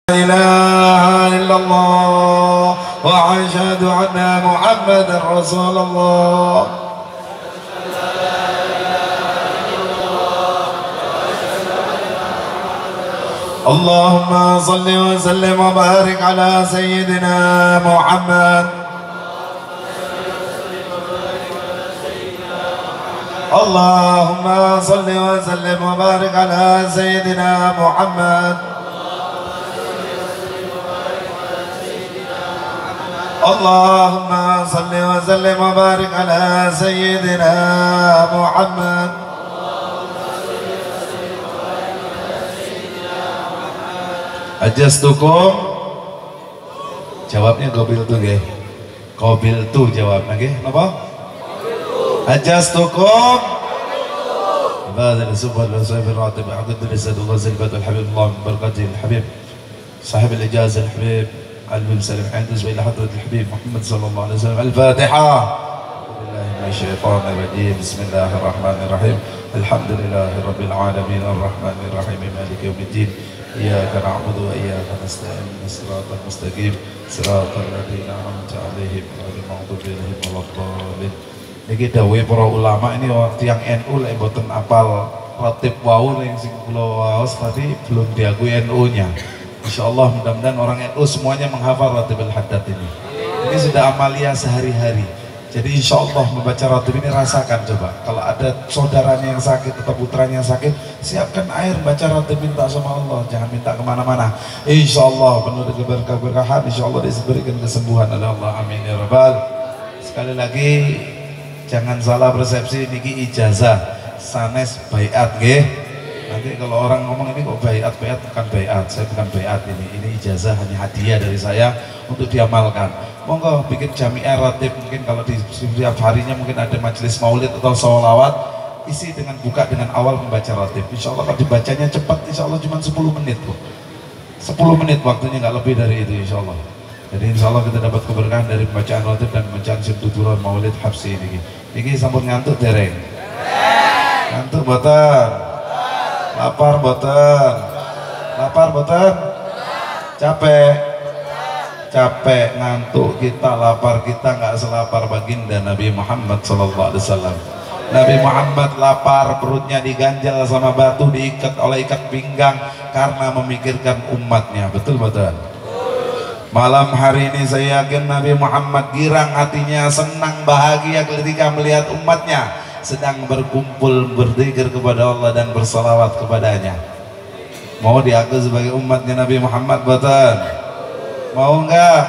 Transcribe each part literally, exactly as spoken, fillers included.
إله إلا الله وأشهد أن محمدا رسول الله. اللهم صل وسلم وبارك على سيدنا محمد. اللهم صل وسلم وبارك على سيدنا محمد. اللهم صل وسلم وبارك على سيدنا محمد. Ajastukum, jawabnya qabil tu nggih. Qabil tu jawabnya nggih. Napa? Ajastukum. هذا السبب الرسول الراتب عقد الرسالة الله زلفة الحبيب الله من بركاته الحبيب صاحب الإجازة الحبيب البن سلم عندس إلى حضرة الحبيب محمد صلى الله عليه وسلم. الفاتحة. بالله من الشيطان الرجيم. بسم الله الرحمن الرحيم. الحمد لله رب العالمين الرحمن الرحيم مالك يوم الدين. إياك نعبد وإياك نستعين صراط المستقيم صراط الذين أنعمت عليهم غير المغضوب عليهم ولا الضالين. Niki dawuhe para ulama ini waktu yang N U lek mboten apal ratib wau yang sing kula waos tadi belum diakui N U-nya. Insyaallah mudah-mudahan orang N U semuanya menghafal ratibul haddad ini. Ini sudah amalia sehari-hari. Jadi insyaallah membaca ratib ini rasakan coba. Kalau ada saudaranya yang sakit atau putranya yang sakit, siapkan air baca ratib, minta sama Allah, jangan minta kemana-mana. Insyaallah penuh dengan keberkahan, insyaallah diberikan kesembuhan oleh Allah. Amin ya rabbal. Sekali lagi jangan salah persepsi, niki ijazah sanes baiat nggih. Nanti kalau orang ngomong ini kok baiat, baiat bukan baiat, saya bukan baiat ini. Ini ijazah hanya hadiah dari saya untuk diamalkan. Monggo bikin jamiah ratib, mungkin kalau di setiap harinya mungkin ada majelis maulid atau sholawat, isi dengan buka dengan awal membaca ratib. Insya Allah kalau dibacanya cepat, insya Allah cuma sepuluh menit kok. sepuluh menit waktunya, nggak lebih dari itu insya Allah. Jadi insya Allah kita dapat keberkahan dari bacaan ratib dan bacaan simtuturan maulid habsi ini. Ini sampun ngantuk dereng. Ngantuk boten. Lapar boten. Lapar boten. Capek. Capek, ngantuk kita, lapar kita nggak selapar baginda Nabi Muhammad sallallahu alaihi wasallam. Nabi Muhammad lapar, perutnya diganjal sama batu, diikat oleh ikat pinggang karena memikirkan umatnya. Betul betul. Malam hari ini saya yakin Nabi Muhammad girang hatinya, senang bahagia ketika melihat umatnya sedang berkumpul berzikir kepada Allah dan bersalawat kepadanya. Mau diaku sebagai umatnya Nabi Muhammad betul? Mau enggak?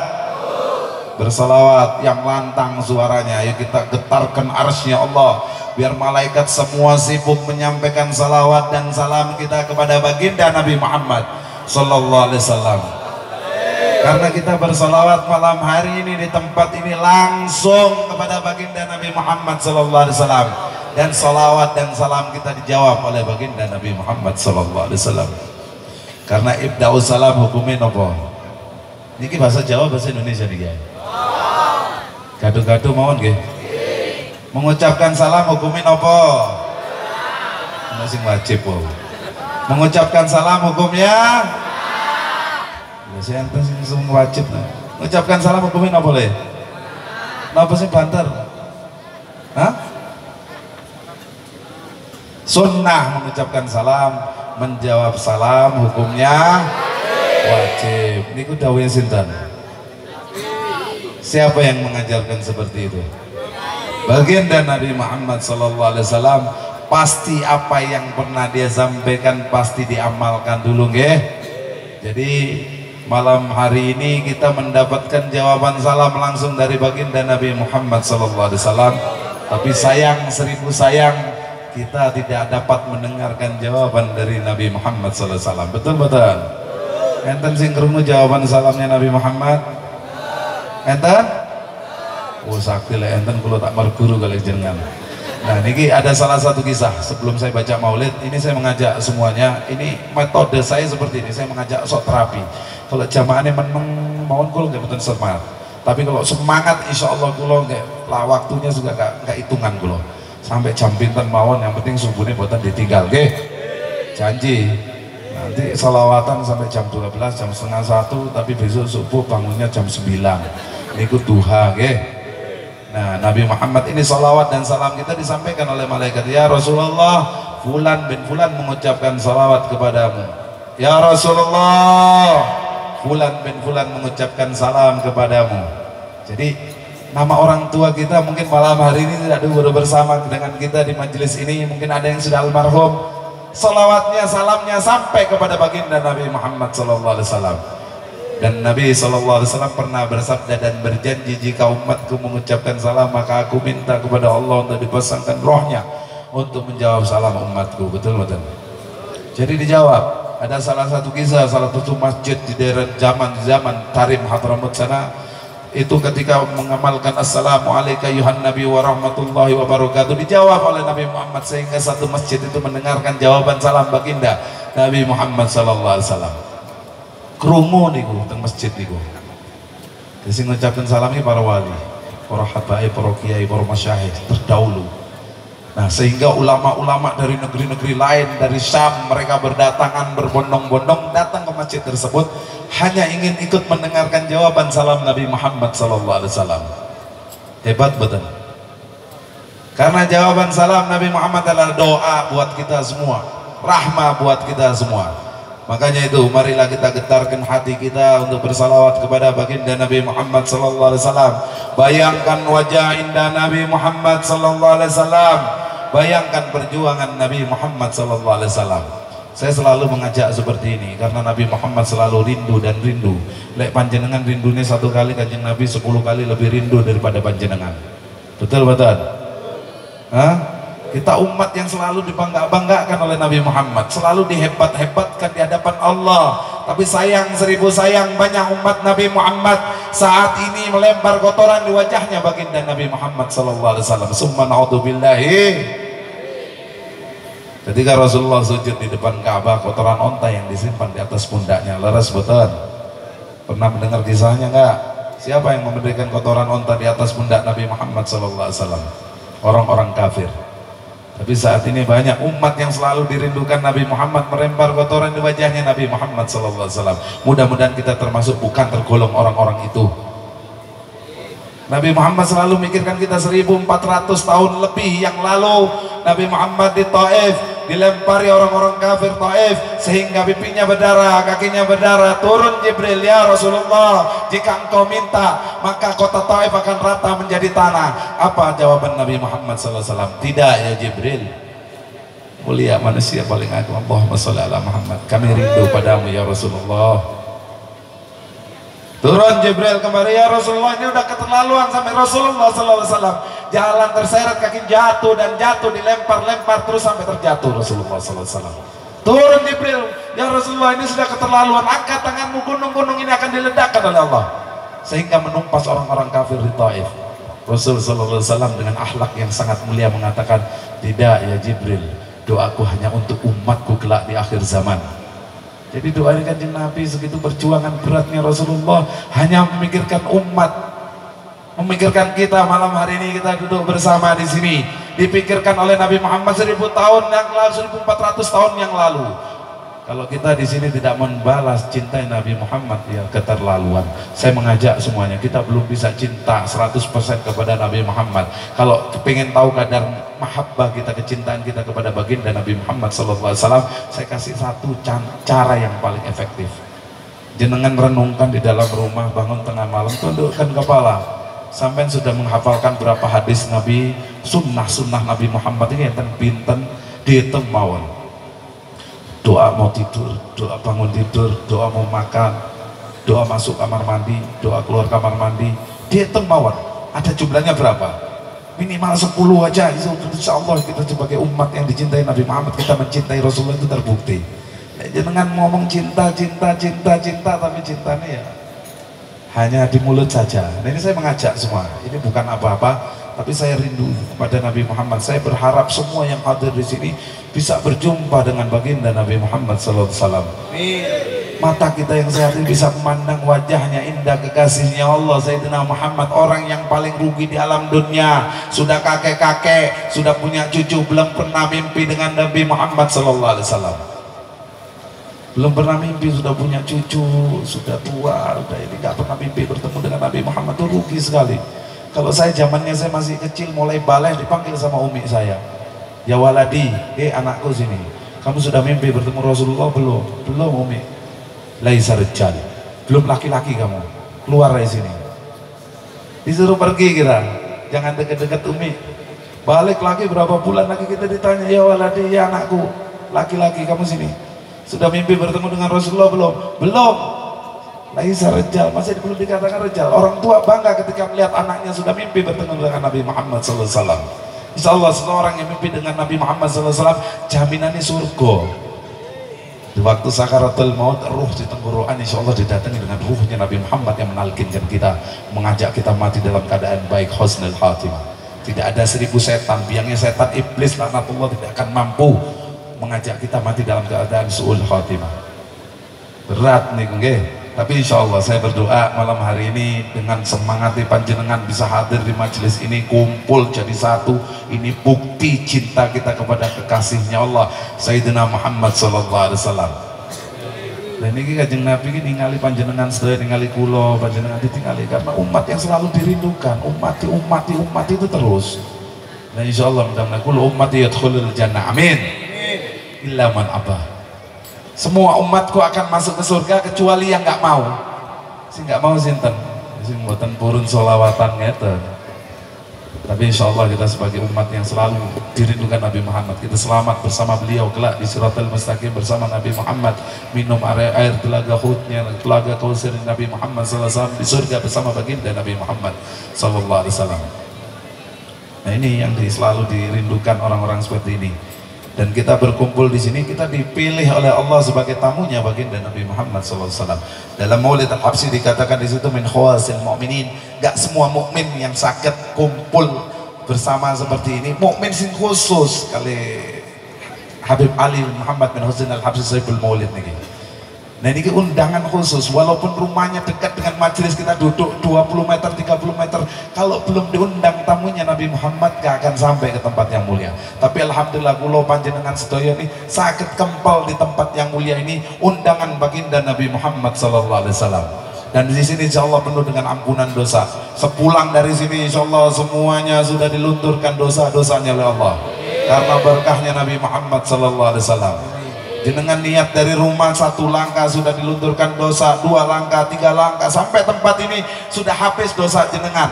Bersalawat yang lantang suaranya. Ayo kita getarkan arsy-Nya Allah biar malaikat semua sibuk menyampaikan salawat dan salam kita kepada baginda Nabi Muhammad sallallahu alaihi wasallam. Karena kita bersalawat malam hari ini di tempat ini langsung kepada baginda Nabi Muhammad sallallahu alaihi wasallam, dan salawat dan salam kita dijawab oleh baginda Nabi Muhammad sallallahu alaihi wasallam. Karena ibda'us salam hukumnya nopo? Niki bahasa Jawa, bahasa Indonesia nih guys. Gaduh-gaduh mohon nggih. Mengucapkan salam hukumin apa? Masih wajib po. Mengucapkan salam hukumnya? Saya enten sing wajib. Mengucapkan salam hukumin apa le? Napa sing banter? Hah? Sunnah mengucapkan salam, menjawab salam hukumnya wajib. Niku dawuhe sinten? Siapa yang mengajarkan seperti itu? Baginda Nabi Muhammad sallallahu alaihi wasallam. Pasti apa yang pernah dia sampaikan pasti diamalkan dulu nggih. Jadi malam hari ini kita mendapatkan jawaban salam langsung dari baginda Nabi Muhammad sallallahu alaihi wasallam. Tapi sayang, seribu sayang, kita tidak dapat mendengarkan jawaban dari Nabi Muhammad sallallahu alaihi wasallam. Betul betul. Enten sing krungu jawaban salamnya Nabi Muhammad? Enten? Oh sakti lah enten kula tak marguru kali jenengan. Nah niki ada salah satu kisah sebelum saya baca maulid. Ini saya mengajak semuanya, ini metode saya seperti ini, saya mengajak sok terapi. Kalau jamaahnya meneng mohon kula nggak betul semangat. Tapi kalau semangat insya Allah kula nggak lah waktunya juga nggak nggak hitungan kula. Sampai jam pinten mawon, yang penting subuhnya buatan ditinggal, nggih. Janji. Nanti salawatan sampai jam dua belas, jam setengah satu, tapi besok subuh bangunnya jam sembilan. Ini ku duha, okay? Nah, Nabi Muhammad ini salawat dan salam kita disampaikan oleh malaikat. Ya Rasulullah, fulan bin fulan mengucapkan salawat kepadamu. Ya Rasulullah, fulan bin fulan mengucapkan salam kepadamu. Jadi nama orang tua kita mungkin malam hari ini tidak duduk bersama dengan kita di majelis ini. Mungkin ada yang sudah almarhum. Salawatnya, salamnya sampai kepada baginda Nabi Muhammad sallallahu alaihi wasallam. Dan Nabi sallallahu alaihi wasallam pernah bersabda dan berjanji, jika umatku mengucapkan salam maka aku minta kepada Allah untuk dipasangkan rohnya untuk menjawab salam umatku. Betul betul. Jadi dijawab. Ada salah satu kisah, salah satu masjid di daerah zaman zaman Tarim Hadramut sana, itu ketika mengamalkan assalamualaikum ayuhan nabi wa rahmatullahi wa barakatuh, dijawab oleh Nabi Muhammad, sehingga satu masjid itu mendengarkan jawaban salam baginda Nabi Muhammad sallallahu alaihi wasallam. Krungu niku teng masjid niku. Sing ngucapkan salam iki para wali, para habaib, para kiai, para masyayikh terdahulu. Nah, sehingga ulama-ulama dari negeri-negeri lain, dari Syam, mereka berdatangan berbondong-bondong datang ke masjid tersebut hanya ingin ikut mendengarkan jawaban salam Nabi Muhammad sallallahu alaihi wasallam. Hebat betul. Karena jawaban salam Nabi Muhammad adalah doa buat kita semua, rahmah buat kita semua. Makanya itu marilah kita getarkan hati kita untuk bersalawat kepada baginda Nabi Muhammad sallallahu alaihi wasallam. Bayangkan wajah indah Nabi Muhammad sallallahu alaihi wasallam. Bayangkan perjuangan Nabi Muhammad sallallahu alaihi wasallam. Saya selalu mengajak seperti ini karena Nabi Muhammad selalu rindu dan rindu. Lek panjenengan rindunya satu kali, kanjeng Nabi sepuluh kali lebih rindu daripada panjenengan. Betul betul. Hah? Kita umat yang selalu dibangga-banggakan oleh Nabi Muhammad, selalu dihebat-hebatkan di hadapan Allah. Tapi sayang seribu sayang, banyak umat Nabi Muhammad saat ini melempar kotoran di wajahnya baginda Nabi Muhammad sallallahu alaihi wasallam. Summa na'udzubillahi. Ketika Rasulullah sujud di depan Ka'bah, kotoran onta yang disimpan di atas pundaknya. Leres betul. Pernah mendengar kisahnya enggak? Siapa yang memberikan kotoran onta di atas pundak Nabi Muhammad sallallahu alaihi wasallam? Orang-orang kafir. Tapi saat ini banyak umat yang selalu dirindukan Nabi Muhammad melempar kotoran di wajahnya Nabi Muhammad sallallahu alaihi wasallam. Mudah-mudahan kita termasuk bukan tergolong orang-orang itu. Nabi Muhammad selalu mikirkan kita. Seribu empat ratus tahun lebih yang lalu Nabi Muhammad di Taif dilempari orang-orang kafir Taif sehingga pipinya berdarah, kakinya berdarah. Turun Jibril, ya Rasulullah, jika engkau minta maka kota Taif akan rata menjadi tanah. Apa jawaban Nabi Muhammad sallallahu alaihi wasallam? Tidak ya Jibril, mulia manusia paling agung, Allahumma sholli ala Muhammad, kami rindu padamu ya Rasulullah. Turun Jibril kembali, ya Rasulullah, ini udah keterlaluan sampai Rasulullah sallallahu alaihi wasallam jalan terseret, kaki jatuh dan jatuh, dilempar-lempar terus sampai terjatuh Rasulullah sallallahu alaihi wasallam. Turun Jibril, ya Rasulullah, ini sudah keterlaluan, angkat tanganmu, gunung-gunung ini akan diledakkan oleh Allah, sehingga menumpas orang-orang kafir di Taif. Rasul sallallahu alaihi wasallam dengan akhlak yang sangat mulia mengatakan, tidak ya Jibril, doaku hanya untuk umatku kelak di akhir zaman. Jadi doanya kanjeng Nabi, segitu perjuangan beratnya Rasulullah hanya memikirkan umat, memikirkan kita. Malam hari ini kita duduk bersama di sini, dipikirkan oleh Nabi Muhammad seribu tahun yang lalu, seribu empat ratus tahun yang lalu. Kalau kita di sini tidak membalas cinta Nabi Muhammad, ya keterlaluan. Saya mengajak semuanya, kita belum bisa cinta seratus persen kepada Nabi Muhammad. Kalau pengen tahu kadar mahabbah kita, kecintaan kita kepada baginda Nabi Muhammad sallallahu alaihi wasallam, saya kasih satu cara yang paling efektif. Jenengan renungkan di dalam rumah, bangun tengah malam, tundukkan kepala. Sampai sudah menghafalkan berapa hadis Nabi, sunnah-sunnah Nabi Muhammad ini enten pinten dihitung mawon. Doa mau tidur, doa bangun tidur, doa mau makan, doa masuk kamar mandi, doa keluar kamar mandi, dihitung mawon. Ada jumlahnya berapa? Minimal sepuluh aja. Insya Allah kita sebagai umat yang dicintai Nabi Muhammad, kita mencintai Rasulullah itu terbukti. Jangan ngomong cinta, cinta, cinta, cinta, tapi cintanya ya hanya di mulut saja. Nah, ini saya mengajak semua, ini bukan apa-apa, tapi saya rindu kepada Nabi Muhammad. Saya berharap semua yang hadir di sini bisa berjumpa dengan baginda Nabi Muhammad sallallahu alaihi wasallam. Mata kita yang sehat ini bisa memandang wajahnya indah kekasihnya Allah Sayyidina Muhammad, orang yang paling rugi di alam dunia. Sudah kakek-kakek, sudah punya cucu, belum pernah mimpi dengan Nabi Muhammad sallallahu alaihi wasallam. belum pernah mimpi sudah punya cucu, sudah tua, sudah ini nggak pernah mimpi bertemu dengan Nabi Muhammad, itu rugi sekali. Kalau saya zamannya saya masih kecil, mulai balai dipanggil sama umi saya, ya waladi, eh anakku sini, kamu sudah mimpi bertemu Rasulullah belum? Belum umi. Laisa rijal, belum laki-laki kamu, keluar dari sini. Disuruh pergi kira, jangan dekat-dekat umi. Balik lagi berapa bulan lagi kita ditanya, ya waladi, ya anakku, laki-laki kamu sini. Sudah mimpi bertemu dengan Rasulullah belum? Belum. Laisa rijal, masih belum dikatakan rijal. Orang tua bangga ketika melihat anaknya sudah mimpi bertemu dengan Nabi Muhammad sallallahu alaihi wasallam. Insya Allah seorang yang mimpi dengan Nabi Muhammad sallallahu alaihi wasallam jaminannya surga. Di waktu sakaratul maut, ruh di tenggorokan insya Allah didatangi dengan ruhnya Nabi Muhammad yang menalkinkan kita, mengajak kita mati dalam keadaan baik, husnul khatimah. Tidak ada seribu setan, biangnya setan iblis laknatullah tidak akan mampu mengajak kita mati dalam keadaan su'ul khatimah. Berat nih nggih. Tapi insya Allah saya berdoa malam hari ini dengan semangat panjenengan bisa hadir di majelis ini, kumpul jadi satu. Ini bukti cinta kita kepada kekasihnya Allah Sayyidina Muhammad sallallahu alaihi wasallam. Dan ini kanjeng Nabi ini ningali panjenengan sedaya, ningali kula, panjenengan ditinggali karena umat yang selalu dirindukan, umat umat umat itu terus. Dan insya Allah mudah-mudahan kula umat yadkhulul jannah, amin. Illa man abah. Semua umatku akan masuk ke surga kecuali yang nggak mau. Si nggak mau sinten, si mboten purun sholawatan ngeten. Tapi insya Allah kita sebagai umat yang selalu dirindukan Nabi Muhammad, kita selamat bersama beliau kelak di Siratal Mustaqim bersama Nabi Muhammad, minum air, air telaga hutnya, telaga kausir Nabi Muhammad sallallahu alaihi wasallam, di surga bersama baginda Nabi Muhammad sallallahu alaihi wasallam. Nah ini yang di, selalu dirindukan orang-orang seperti ini. Dan kita berkumpul di sini, kita dipilih oleh Allah sebagai tamunya baginda Nabi Muhammad sallallahu alaihi wasallam. Dalam Maulid Al-Habsyi dikatakan di situ min khawasil mu'minin, gak semua mukmin yang sakit kumpul bersama seperti ini. Mukmin sing khusus kali Habib Ali Muhammad bin Husain Al-Habsyi Sayyidul Maulid niki. Nah ini undangan khusus, walaupun rumahnya dekat dengan majelis, kita duduk dua puluh meter, tiga puluh meter, kalau belum diundang tamunya Nabi Muhammad gak akan sampai ke tempat yang mulia. Tapi alhamdulillah kula panjenengan sedaya ini sakit kempal di tempat yang mulia ini, undangan baginda Nabi Muhammad sallallahu alaihi wasallam. Dan di sini insya Allah penuh dengan ampunan dosa. Sepulang dari sini insya Allah semuanya sudah dilunturkan dosa-dosanya oleh Allah karena berkahnya Nabi Muhammad sallallahu alaihi wasallam. Jenengan niat dari rumah satu langkah sudah dilunturkan dosa, dua langkah, tiga langkah, sampai tempat ini sudah habis dosa jenengan.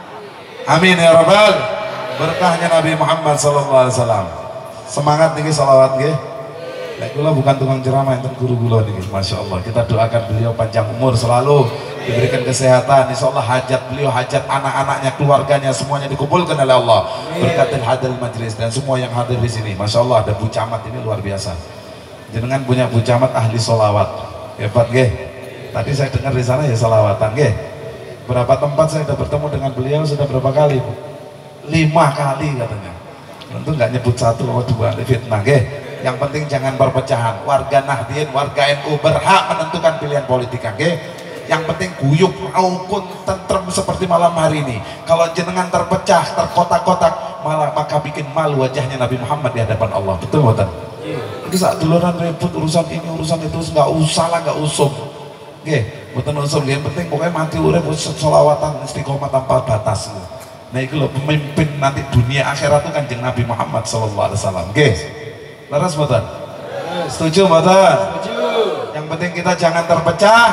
Amin ya rabbal. Berkahnya Nabi Muhammad sallallahu alaihi wasallam. Semangat niki salawat nggih. Nek kula bukan tukang ceramah, enten guru kula niki. Masya Allah, kita doakan beliau panjang umur, selalu diberikan kesehatan. Insya Allah hajat beliau, hajat anak-anaknya, keluarganya, semuanya dikumpulkan oleh Allah. Berkatil hadir majlis dan semua yang hadir di sini. Masya Allah ada Bu Camat ini luar biasa. Jenengan punya Bu Camat ahli sholawat, hebat nggih. Tadi saya dengar di sana ya sholawatan nggih. Berapa tempat saya sudah bertemu dengan beliau, sudah berapa kali? Lima kali katanya. Tentu nggak nyebut satu atau dua, fitnah nggih. Yang penting jangan perpecahan. Warga Nahdien, warga N U berhak menentukan pilihan politik nggih. Yang penting guyup, rukun, tentrem seperti malam hari ini. Kalau jenengan terpecah, terkotak-kotak, malah maka bikin malu wajahnya Nabi Muhammad di hadapan Allah. Betul betul. Ini saat duluran ribut urusan ini urusan itu, nggak usah lah, nggak usum. Oke, betul usum. Yang penting pokoknya mati urip sholawatan istiqomah tanpa batas. Nah itu loh pemimpin nanti dunia akhirat itu kan Nabi Muhammad sallallahu alaihi wasallam. Oke, laras betul. Setuju betul. Yang penting kita jangan terpecah.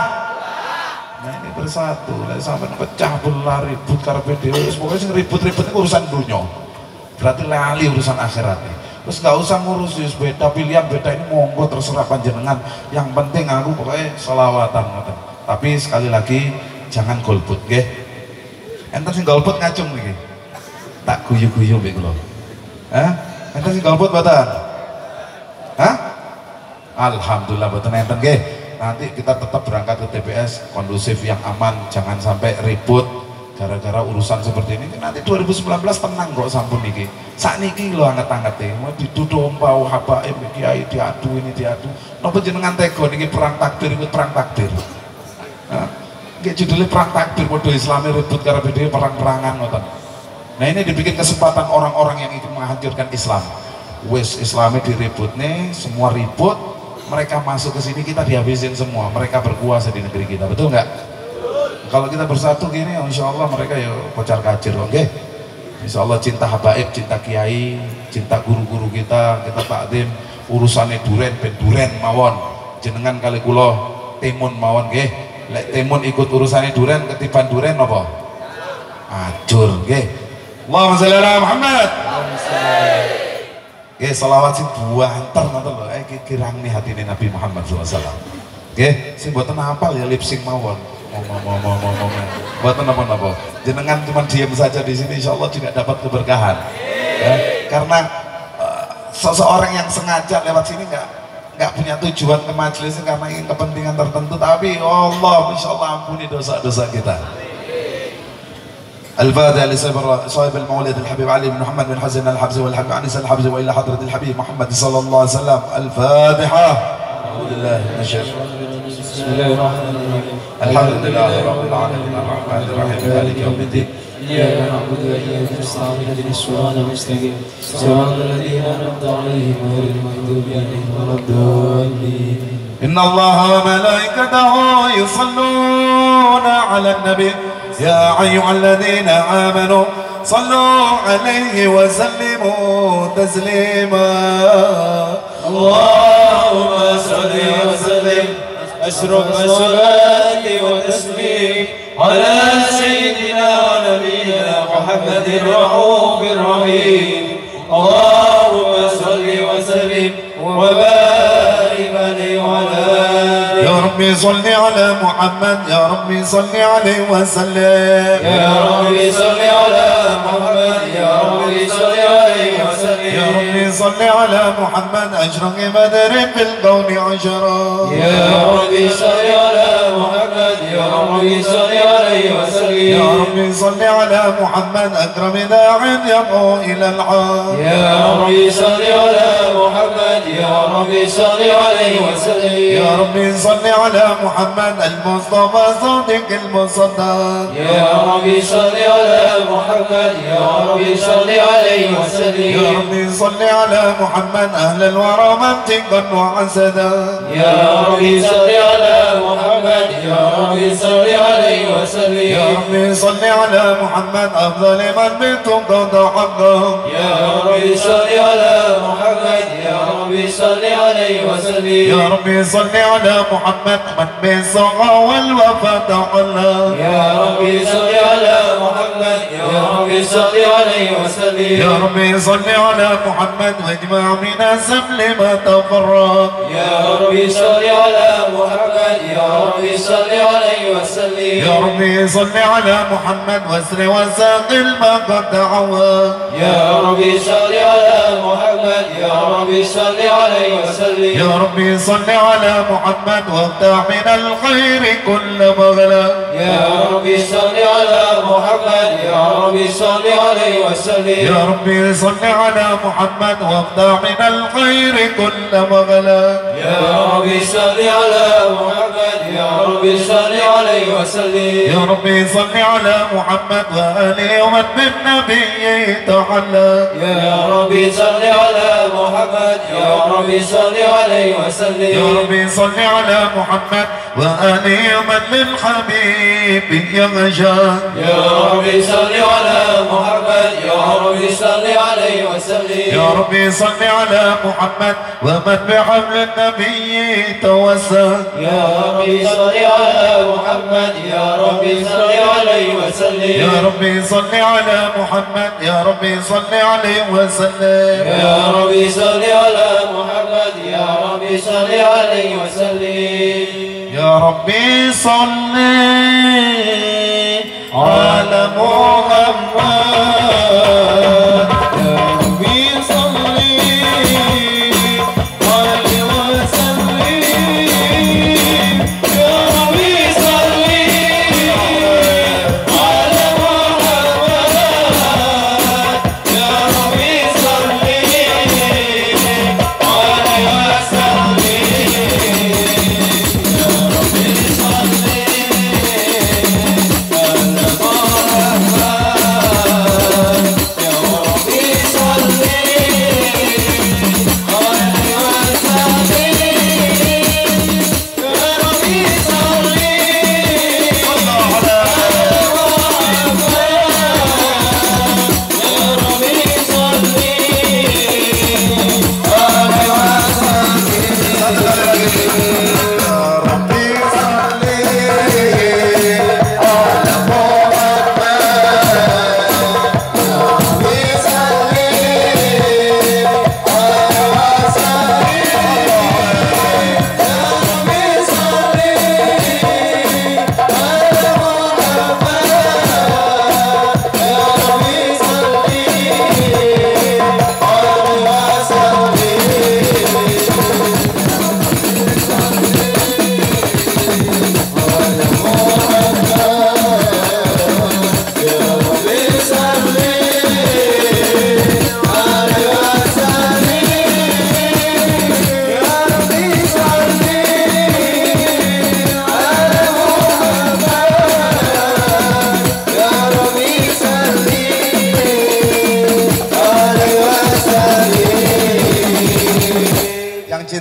Nah ini bersatu. Lah sampai pecah belah ribut karpe dhewe. Pokoknya ribut-ribut itu urusan dunia. Berarti lali urusan akhirat nih. Terus nggak usah ngurus yus beda pilihan beda ini monggo terserah panjenengan. Yang penting aku pokoknya sholawatan. Tapi sekali lagi jangan golput, nggih. Enten sing golput ngacung niki. Tak guyu-guyu mbek kula. Hah? Enten sing golput mboten? Hah? Alhamdulillah mboten enten nggih. Nanti kita tetap berangkat ke T P S kondusif yang aman, jangan sampai ribut gara-gara urusan seperti ini. Nanti dua ribu sembilan belas tenang kok sampun niki. Sak niki lho anget-anget e, mau dituduh umpau habaib kiai diadu ini diadu. Napa jenengan tega niki perang takbir ikut perang takbir. Nah, nggih judulnya perang takbir padha Islami ribut karo dhewe perang-perangan ngoten. Nah, ini dibikin kesempatan orang-orang yang ingin menghancurkan Islam. Wis Islami diributne, semua ribut, mereka masuk ke sini kita dihabisin semua. Mereka berkuasa di negeri kita, betul nggak? Kalau kita bersatu gini, insya Allah mereka ya kocar kacir, oke? Okay? Insya Allah cinta habaib, cinta kiai, cinta guru-guru kita, kita takdim urusannya duren, ben duren mawon. Jenengan kali kulo timun mawon, oke? Lek timun ikut urusannya duren, ketiban duren apa? Acur, oke? Okay? Allahumma sholli ala Muhammad. Oke, salawat sing buanter ngoten lho, eh kirang nih hatine Nabi Muhammad sallallahu alaihi wasallam. Oke, sing mboten hafal ya lip sync mawon. Ngomong ngomong ngomong. Mboten napa-napa. Jenengan cuma diam saja di sini insyaallah juga dapat keberkahan. Ya, karena uh, seseorang yang sengaja lewat sini enggak enggak punya tujuan ke majelis karena ingin kepentingan tertentu, tapi Allah insyaallah ampuni dosa-dosa kita. الفاتحة لصاحب المولد الحبيب علي بن محمد بن حسن الحبزي والحبيب أنس الحبزي وإلى حضرة الحبيب محمد صلى الله عليه وسلم. الفاتحة. الحمد لله بسم الله الرحمن الرحيم. الحمد لله رب العالمين الرحمن الرحيم مالك يوم الدين. إياك نعبد وإياك نستعين اهدنا الصراط المستقيم صراط الذين أنعمت عليهم غير المغضوب عليهم ولا الضالين. إن الله وملائكته يصلون على النبي يا أيها الذين آمنوا صلوا عليه وسلموا تسليما. اللهم صل وسلم أشرف الصلاة والتسليم على سيدنا ونبينا محمد الرؤوف الرحيم. اللهم صل وسلم وبارك عليه وعلى آله. يا ربي صل على محمد، يا ربي صل عليه وسلم. يا ربي صل على محمد، يا ربي صل عليه وسلم. يا ربي صل على محمد أشرق بدر في الكون عشرا. يا ربي صل على محمد، يا ربي صل عليه وسلم. يا ربي صل على محمد أكرم داع يدعو إلى العام. يا ربي صل على محمد، يا ربي صل عليه وسلم. يا ربي صل على محمد المصطفى صادق المصدق. يا ربي صل على محمد، يا ربي صل عليه وسلم. يا ربي صل على محمد أهل الورى منطقا وعسدا. يا ربي صل على محمد، يا ربي صل عليه وسلم. يا ربي صل على محمد أفضل من بتقضى حقه. يا ربي صل على محمد، يا ربي صل عليه وسلم. يا ربي صل على محمد من بالصغى والوفاء تحلى. يا ربي صل على محمد، يا ربي صل عليه وسلم. يا ربي صل على محمد واجمع من السبل ما تفرق. يا ربي صل على محمد، يا ربي صل عليه وسلم. يا ربي صل على محمد واسر وساقل ما قد تعوى. يا ربي صل على محمد، يا ربي صل عليه وسلم. يا ربي صل على محمد وافتح من الخير كل مغلق. يا ربي صل على محمد، يا ربي صل عليه وسلم. يا ربي صل على محمد وافتح من الخير كل مغلق. يا ربي صل على محمد، يا ربي صل عليه وسلم. يا ربي صل على محمد وآله ومن بالنبي تعلق. يا ربي صل على محمد، يا ربي صل عليه وسلم. يا ربي صل على محمد وآله ومن للحبيب يغشى. يا ربي صل على محمد، يا ربي صل عليه وسلم. يا ربي صل على محمد ومن بحبل النبي توسل. يا ربي صل على محمد، يا ربي صل عليه وسلم. يا ربي صل على محمد، يا ربي صل عليه وسلم. يا ربي صل على محمد، يا ربي صل عليه وسلم. يا ربي صل على محمد، يا ربي صل عليه وسلم. يا ربي صل على محمد، يا ربي صل عليه وسلم. يا ربي صل على محمد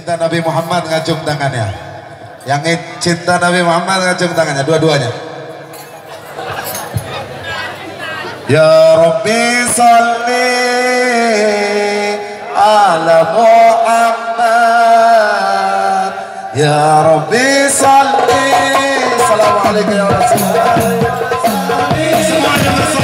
cinta Nabi Muhammad ngacung tangannya. Yang cinta Nabi Muhammad ngacung tangannya, dua-duanya. Ya Rabbi salli ala Muhammad. Ya Rabbi salli. Assalamualaikum ya Rasulullah.